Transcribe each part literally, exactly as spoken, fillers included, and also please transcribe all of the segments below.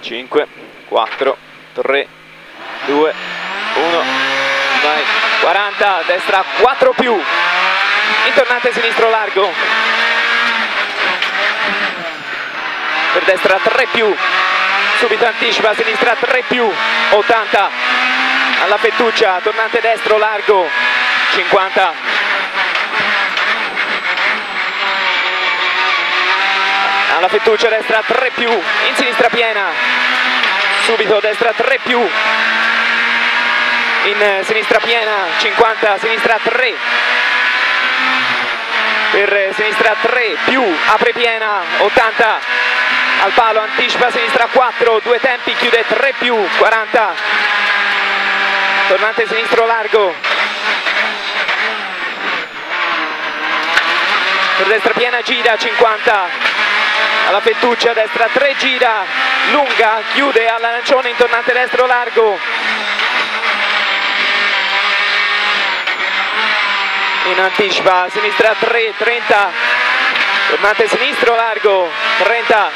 cinque, quattro, tre, due, uno, vai, quaranta, destra quattro più, intornante sinistro largo, per destra tre più, subito anticipa, sinistra tre più, ottanta, alla fettuccia, tornante destro largo, cinquanta, alla fettuccia destra tre più, in sinistra piena, subito destra tre più, in sinistra piena, cinquanta, sinistra tre, per sinistra tre più, apre piena, ottanta, al palo, anticipa, sinistra quattro, due tempi, chiude tre più, quaranta, tornante sinistro largo, per destra piena gira, cinquanta, alla fettuccia destra tre gira, lunga, chiude all'arancione in tornante destro largo, in anticipa, sinistra tre, trenta, tornante sinistro largo, trenta,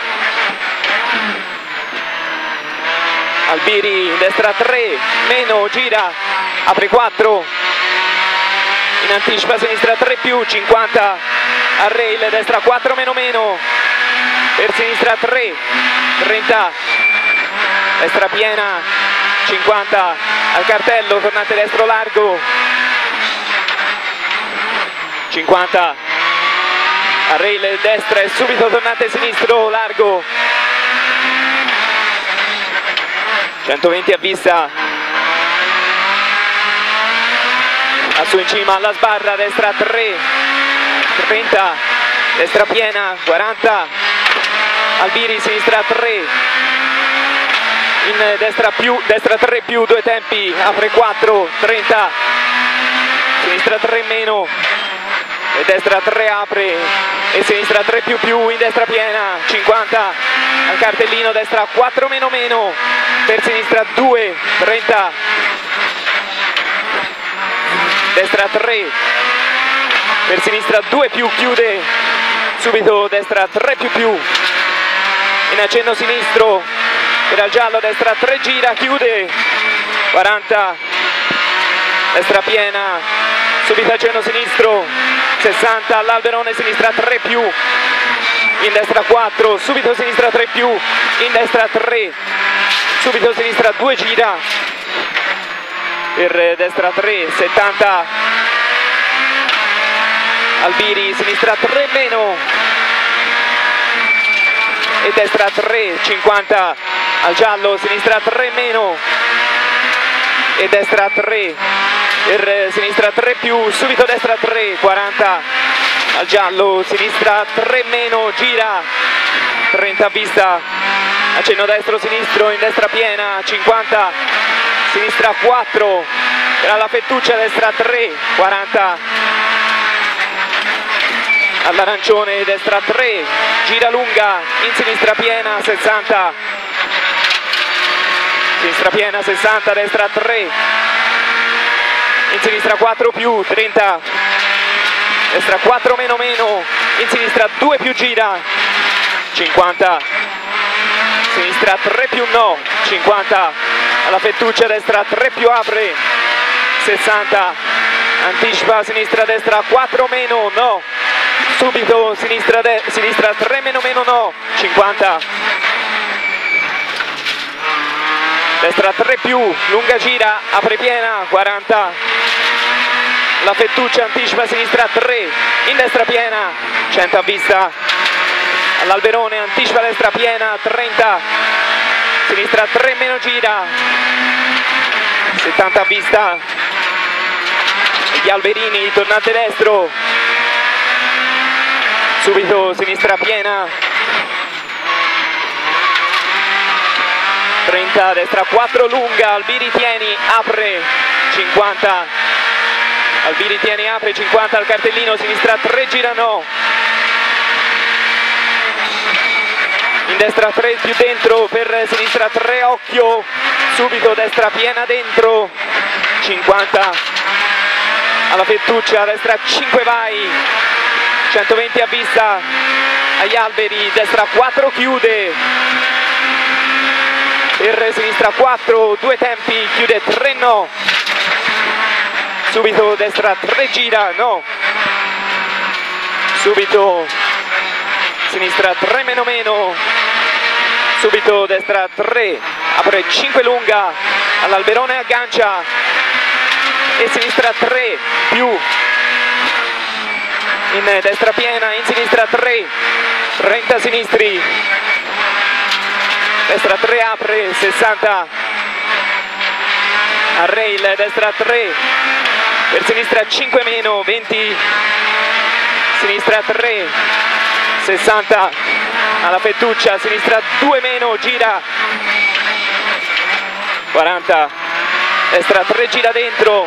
Albiri in destra tre, meno, gira, apre quattro, in anticipa sinistra tre più, cinquanta, al rail, destra quattro meno meno, per sinistra tre, trenta, destra piena, cinquanta, al cartello, tornante destro largo, cinquanta, al rail destra e subito tornante sinistro largo, centoventi a vista, a su in cima alla sbarra, destra tre, trenta, destra piena, quaranta, Albiri sinistra tre, in destra più, destra tre più, due tempi, apre quattro, trenta, sinistra tre meno, e destra tre apre, e sinistra tre più più, in destra piena, cinquanta, al cartellino destra quattro meno meno, per sinistra due, trenta, destra tre, per sinistra due più, chiude, subito destra tre più più, in accenno sinistro, per al giallo, destra tre gira, chiude, quaranta, destra piena, subito accenno sinistro, sessanta, all'Alberone, sinistra tre più, in destra quattro, subito sinistra tre più, in destra tre, subito sinistra due gira, per destra tre, settanta, Albiri, sinistra tre meno, e destra tre, cinquanta, al giallo, sinistra tre meno, e destra tre, per sinistra tre più, subito destra tre, quaranta, al giallo, sinistra tre meno, gira, trenta a vista, accenno destro sinistro, in destra piena, cinquanta, sinistra quattro, per alla fettuccia destra tre, quaranta, all'arancione destra tre, gira lunga, in sinistra piena, sessanta, sinistra piena, sessanta, destra tre, in sinistra quattro più, trenta, destra quattro meno meno, in sinistra due più gira, cinquanta, sinistra tre più no, cinquanta, alla fettuccia destra tre più apre, sessanta, anticipa sinistra destra quattro meno no, subito sinistra, sinistra tre meno meno no, cinquanta, destra tre più, lunga gira, apre piena, quaranta, la fettuccia anticipa sinistra tre, in destra piena, cento a vista, all'Alberone anticipa destra piena, trenta, sinistra tre meno gira, settanta a vista, gli Alberini, tornante destro, subito sinistra piena, trenta, destra quattro lunga, Albiri tieni, apre, cinquanta, Albiri tieni, apre, cinquanta, al cartellino, sinistra tre gira no, in destra tre più dentro, per sinistra tre occhio, subito destra piena dentro, cinquanta, alla fettuccia, destra cinque vai, centoventi a vista, agli alberi, destra quattro chiude, per sinistra quattro, due tempi, chiude tre no, subito destra tre gira, no, subito sinistra tre meno meno, subito destra tre, apre cinque lunga, all'alberone aggancia e sinistra tre più, in destra piena, in sinistra tre, trenta sinistri, destra tre apre, sessanta, a rail, destra tre, per sinistra cinque meno, venti, sinistra tre, sessanta, alla Fettuccia, sinistra due meno, gira, quaranta, destra tre gira dentro,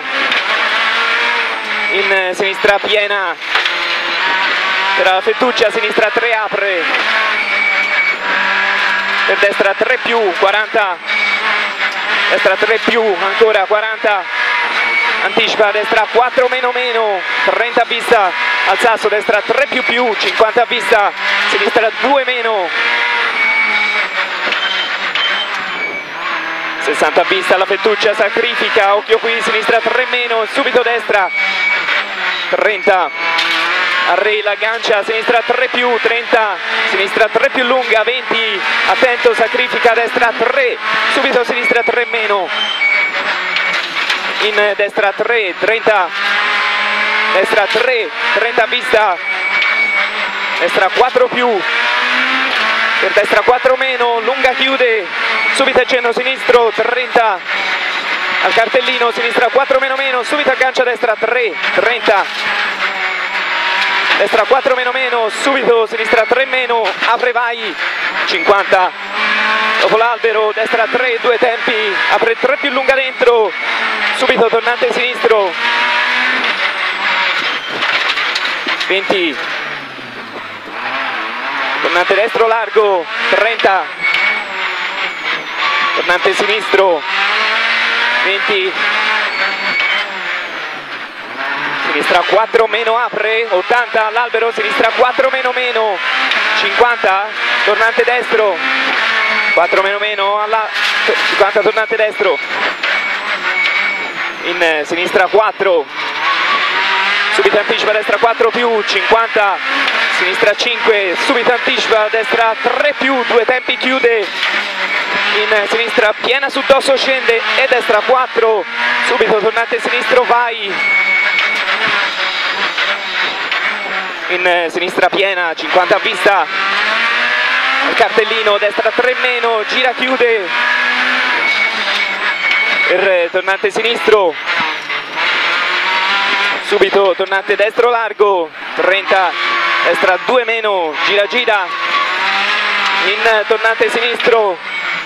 in sinistra piena, per la Fettuccia, sinistra tre apre, per destra tre più, quaranta, destra tre più, ancora quaranta, anticipa, destra quattro meno meno, trenta a vista, al sasso, destra tre più più, cinquanta a vista, sinistra due meno, sessanta a vista, la Fettuccia sacrifica, occhio qui, sinistra tre meno, subito destra, trenta, a rail aggancia, sinistra tre più, trenta, sinistra tre più lunga, venti, attento, sacrifica, destra tre, subito sinistra tre meno, in destra tre, trenta, destra tre, trenta a vista, destra quattro più, per destra quattro meno, lunga chiude, subito accenno sinistro, trenta, al cartellino, sinistra quattro meno meno, subito aggancia destra tre, trenta, destra quattro meno meno, subito sinistra tre meno, apre vai, cinquanta, dopo l'albero, destra tre, due tempi, apre tre più lunga dentro, subito tornante sinistro, venti, tornante destro largo, trenta, tornante sinistro, venti, sinistra quattro meno apre, ottanta all'albero, sinistra quattro meno meno, cinquanta, tornante destro, quattro meno meno, alla, cinquanta tornante destro, in sinistra quattro, subito anticipa destra quattro più, cinquanta, sinistra cinque, subito anticipa destra tre più, due tempi chiude, in sinistra piena sul dosso scende e destra quattro, subito tornante sinistro vai, in sinistra piena, cinquanta a vista, al cartellino, destra tre meno, gira chiude, per tornante sinistro, subito tornante destro largo, trenta, destra due meno, gira gira, in tornante sinistro,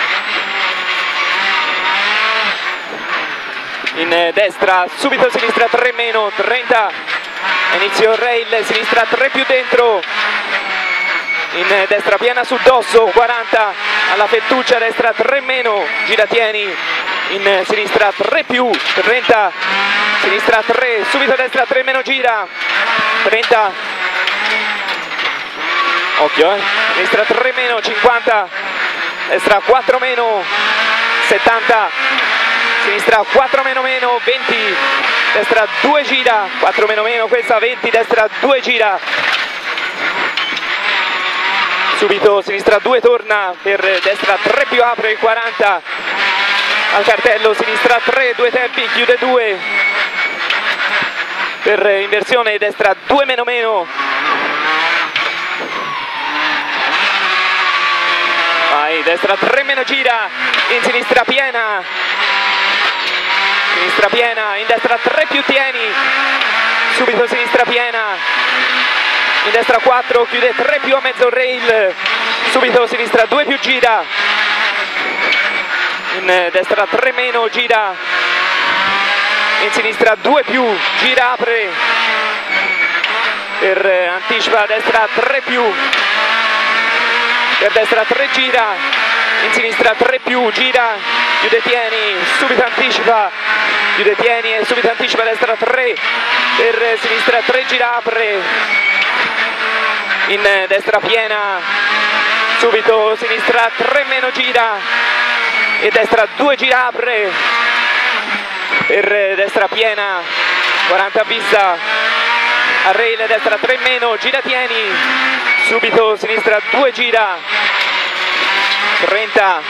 in destra, subito sinistra tre meno, trenta, inizio rail, sinistra tre più dentro, in destra piena sul dosso, quaranta, alla Fettuccia, destra tre meno, gira tieni, in sinistra tre più, trenta, sinistra tre, subito destra tre meno, gira, trenta, occhio eh, sinistra tre meno, cinquanta, destra quattro meno, settanta, sinistra quattro meno meno, venti, destra due gira, quattro meno meno questa, venti, destra due gira, subito sinistra due torna, per destra tre più apre, quaranta, al cartello, sinistra tre, due tempi, chiude due, per inversione destra due meno meno, vai, destra tre meno gira, in sinistra piena, sinistra piena, in destra tre più tieni, subito sinistra piena, in destra quattro, chiude tre più a mezzo rail, subito sinistra due più gira, in destra tre meno, gira, in sinistra due più, gira apre, per anticipa destra tre più, per destra tre gira, in sinistra tre più, gira, chiude tieni, subito anticipa, chiude tieni e subito anticipa destra tre, per sinistra tre gira apre, in destra piena, subito sinistra tre meno gira, e destra due gira apre per destra piena, quaranta a vista, a rail destra tre meno, gira tieni, subito sinistra due gira, trenta,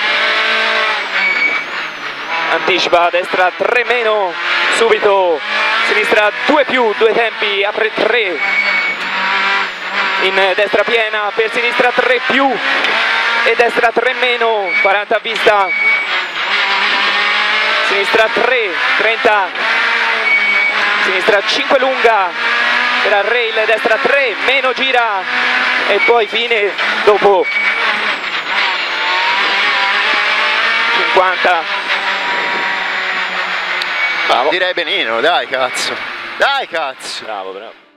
anticipa a destra tre meno, subito sinistra due più, due tempi, apre tre, in destra piena per sinistra tre più e destra tre meno, quaranta a vista, sinistra tre, trenta, sinistra cinque lunga per al rail, destra tre, meno gira e poi fine dopo cinquanta. Bravo. Direi benino, dai cazzo, dai cazzo. Bravo, bravo.